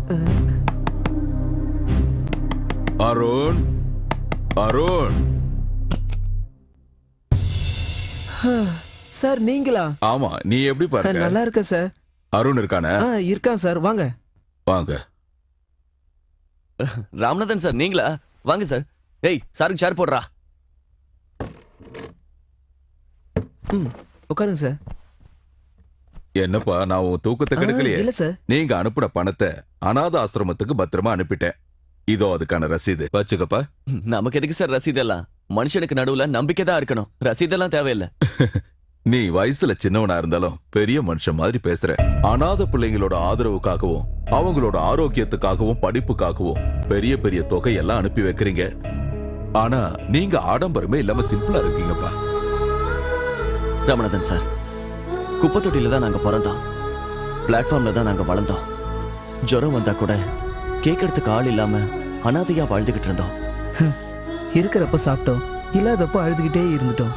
Arun, Arun. Sir நீங்களா? ஆமா, நீ எப்படி பாருங்க? நல்லா இருக்க சார். அருண் இருக்கானே? இருக்கான் சார். வாங்க வாங்க. ராமநாதன் சார் நீங்களா? வாங்க சார். ஏய் சாருக்கு சேர் போடுறா. உட்காருங்க சார். என்னப்பா, நான் உன் தூக்கத்தை கெடுக்கலையே. இல்ல சார். நீங்க அனுப்புன பணத்தை அநாத ஆசிரமத்துக்கு பத்திரமா அனுப்பிட்டேன். இதோ அதுக்கான ரசீது வச்சுக்கப்பா. நமக்கு எதுக்கு சார் ரசீதெல்லாம்? மனுஷனுக்கு நடுவுல நம்பிக்கை தான் இருக்கணும், ரசீதெல்லாம் தேவையில்லை. நீ வயசுல சின்னவனா இருந்தாலும் பெரிய மனுஷன் மாதிரி பேசுற. அநாத பிள்ளைங்களோட ஆதரவுக்காகவும் அவங்களோட ஆரோக்கியத்துக்காகவும் படிப்புக்காகவும் பெரிய பெரிய தொகையெல்லாம் அனுப்பி வைக்கிறீங்க. ஆனா நீங்க ஆடம்பரமே இல்லாம சிம்பிளா இருக்கீங்கப்பா. ராமநாதன் சார், குப்பை தொட்டியில தான் நாங்க பிறந்தோம், பிளாட்ஃபார்ம்ல தான் நாங்க வளர்ந்தோம். ஜுரம் வந்தா கூட கேட்கறதுக்கு ஆள் இல்லாம அனாதையா வாழ்ந்துகிட்டு இருந்தோம். இருக்கிறப்ப சாப்பிட்டோம், இல்லாதப்ப அழுதுகிட்டே இருந்துட்டோம்.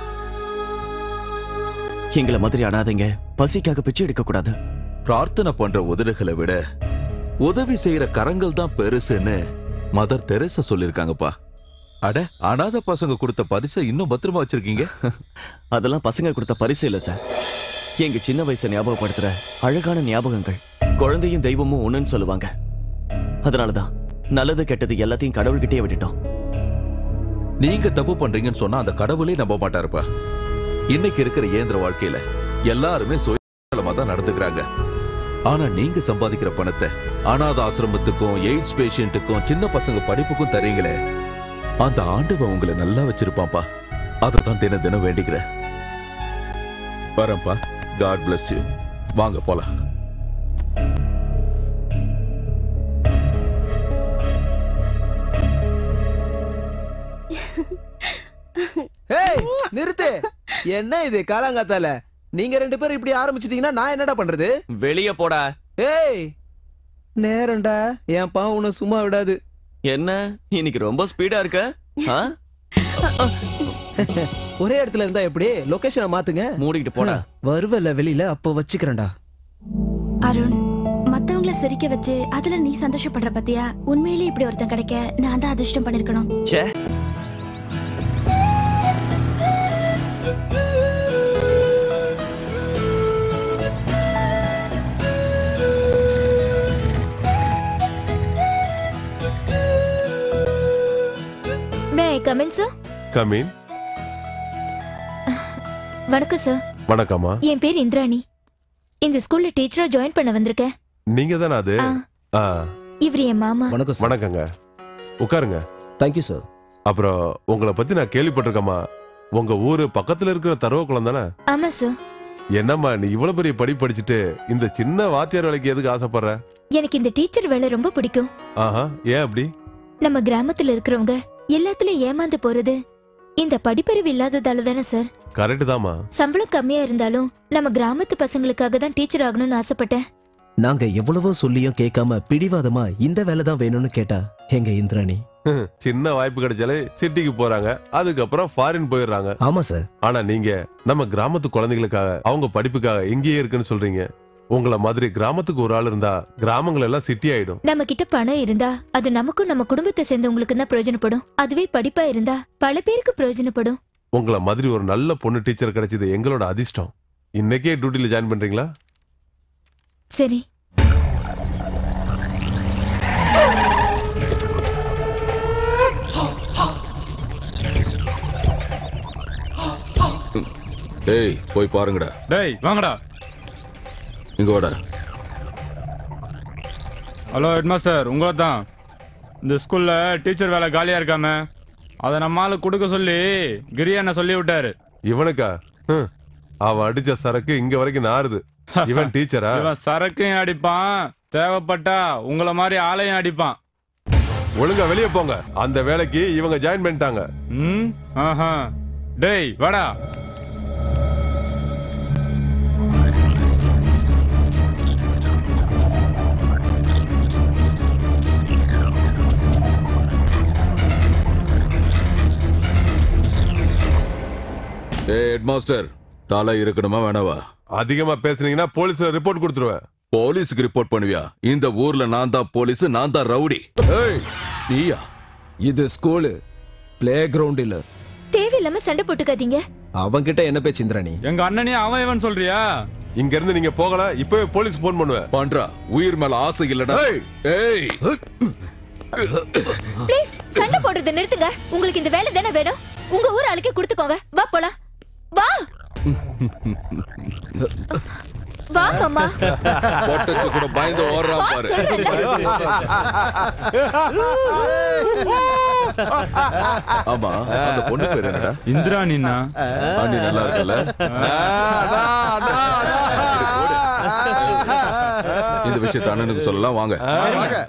எங்களை மாதிரி அனாதைங்க பசிக்காக பிச்சை எடுக்க கூடாது. பிரார்த்தனை பண்ற உதடுகளை விட உதவி செய்யற கரங்கள் தான் பெருசுன்னு மதர் தெரேசா சொல்லிருக்காங்கப்பா. அட, அநாத பசங்க கொடுத்த பரிசை இன்னும் பத்திரமா வச்சிருக்கீங்க. அதெல்லாம் பசங்க கொடுத்த பரிசு இல்ல சார், எங்க சின்ன வயசை ஞாபகப்படுத்துற அழகான ஞாபகங்கள். குழந்தையும் தெய்வமும் ஒண்ணுன்னு சொல்லுவாங்க. அதனாலதான் நல்லது கெட்டது எல்லாத்தையும் கடவுள்கிட்டே விட்டுட்டோம். நீங்க தப்பு பண்றீங்கன்னு சொன்னா அந்த கடவுளே நம்ப மாட்டாருப்பா. இன்னைக்கு இருக்கிற இயந்திர வாழ்க்கையில எல்லாருமே சுயநலமா தான் நடந்துக்கிறாங்க. ஆனா நீங்க சம்பாதிக்கிற பணத்தை அநாத ஆசிரமத்துக்கும் எய்ட்ஸ் பேஷண்ட்டுக்கும் சின்ன பசங்க படிப்புக்கும் தரீங்களே, அந்த ஆண்டவன் உங்களை நல்லா வச்சிருப்பான்பா. அதைத்தான் தினம் தினம் வேண்டிக்கிறேன். வரேன்ப்பா. God bless you. வாங்க போலாம். நிறுத்து. என்ன இது காலாங்காத்தால? நீங்க ரெண்டு பேரும் இப்படி ஆரம்பிச்சிட்டீங்கன்னா நான் என்னடா பண்றது? வெளியே போடா. ஏய் நேரம்டா, என் பா உன்னை சும்மா விடாது. என்ன இன்னைக்கு ரொம்ப ஸ்பீடா இருக்க? ஒரே இடத்துல இருந்தா எப்படி? லொகேஷனை மாத்துங்க. மூடிக்கிட்டு போடா. வருவல வெளியில, அப்போ வச்சுக்கிறேன்டா. அருண், மத்தவங்கள சிரிக்க வச்சு அதுல நீ சந்தோஷப்படுற பத்தியா? உண்மையிலேயே இப்படி ஒருத்தன் கிடைக்க நான் தான் அதிர்ஷ்டம் பண்ணிருக்கணும். ச்சே. Come in, sir. Come in. வணக்கம் சார். வணக்கம்மா. என் பேர் இந்திராணி. இந்த ஸ்கூல்ல டீச்சரா ஜாயின் பண்ண வந்திருக்கேன். நீங்க தானே அது? இவர் என் மாமா. வணக்கம் சார். வணக்கங்க. உட்காருங்க. Thank you sir. அப்புறம் உங்களை பத்தி நான் கேள்விப்பட்டிருக்கேம்மா. உங்க ஊரு பக்கத்துல இருக்கிற தருவக்குளம் தானே? ஆமா சார். என்னம்மா நீ இவ்வளவு பெரிய படிப்பு படிச்சுட்டு இந்த சின்ன வாத்தியார் வேலைக்கு எதுக்கு ஆசைப்படுற? எனக்கு இந்த டீச்சர் வேலை ரொம்ப பிடிக்கும். ஆஹா, ஏன் அப்படி? நம்ம கிராமத்துல இருக்கிறவங்க எல்லாத்துலயும் ஏமாந்து போறது இந்த படிப்பறிவு இல்லாததால தானே சார்? கரெக்ட் தாமா. சம்பளம் கம்மியா இருந்தாலும் நம்ம கிராமத்து பசங்களுக்காக தான் டீச்சர் ஆகணும்னு ஆசைப்பட்டேன். நாங்க எவ்வளவோ சொல்லியும் கேட்காம பிடிவாதமா இந்த வேலை தான் வேணும்னு கேட்டா எங்க இந்திராணி. சின்ன வாய்ப்பு கிடைச்சாலே சிட்டிக்கு போறாங்க, அதுக்கப்புறம் ஃபாரின் போயிடுறாங்க. ஆமா சார். ஆனா நீங்க நம்ம கிராமத்து குழந்தைகளுக்காக அவங்க படிப்புக்காக எங்கேயே இருக்குன்னு சொல்றீங்க. உங்கள மாதிரி கிராமத்துக்கு ஒரு ஆள் இருந்தா கிராமங்கள் எல்லாம் சிட்டி ஆயிடும். நம்ம கிட்ட பணம் இருந்தா அது நமக்கும் நம்ம குடும்பத்தை சேர்ந்தவங்களுக்கு தான் பிரயோஜனப்படும். அதுவே படிப்பா இருந்தா பல பேருக்கு பிரயோஜனப்படும். உங்கள மாதிரி ஒரு நல்ல பொண்ணு டீச்சர் கிடைச்சது எங்களோட அதிர்ஷ்டம். இன்னைக்கே டியூட்டில ஜாயின் பண்றீங்களா? சரி. டேய் போய் பாருங்கடா. டேய் வாங்கடா. இங்க வாடா. ஹலோ ஹெட்மாஸ்டர், உங்களை தான். இந்த ஸ்கூல்ல டீச்சர் வேலை காலியா இருக்காம, அதை நம்மால கொடுக்க சொல்லி கிரியா சொல்லி விட்டாரு. இவனுக்கா? அவன் அடிச்ச சரக்கு இங்க வரைக்கும் நாறுது. இவன் டீச்சரா? இவன் சரக்கையும் அடிப்பான், தேவைப்பட்டா உங்களை மாதிரி ஆளையும் அடிப்பான். ஒழுங்கா வெளியே போங்க. அந்த வேலைக்கு இவங்க ஜாயின் பண்ணிட்டாங்க. ஆஹா. டேய் வாடா. ஹெட் மாஸ்டர், தலை இருக்கணுமா வேணாவா? அதிகமா பேசுனீங்கன்னா போலீஸ்ல ரிப்போர்ட் கொடுத்துருவேன். போலீஸுக்கு ரிப்போர்ட் பண்ணுவியா? இந்த ஊர்ல நான் தான் போலீஸ், நான் தான் ரவுடி. ஏய், நீயா? இது ஸ்கூலு, பிளே கிரவுண்ட் இல்ல. தேவையில்லாம சண்டை போட்டுக்காதீங்க. அவன்கிட்ட என்ன பேச்சு இந்திராணி? எங்க அண்ணனே அவன் இவன் சொல்றியா? இங்க இருந்து நீங்க போகல, இப்பவே போலீஸ் போன் பண்ணுவேன். பண்றா, உயிர் மேல ஆசை இல்லடா. ஏய், ப்ளீஸ் சண்டை போடுறதை நிறுத்துங்க. உங்களுக்கு இந்த வேலை தானே வேணும்? உங்க ஊர் ஆளுக்கே கொடுத்துக்கோங்க. வா போலாம். வா வா மாமா. பொட்டச்சு கூட பயந்து ஓடுறான் பாரு. ஆமா, அந்த பொண்ணு பேர் என்னடா? இந்திராணின்னா. அண்ணி நல்லா இருக்குல்ல? இந்த விஷயத்தை அண்ணனுக்கு சொல்லலாம், வாங்க.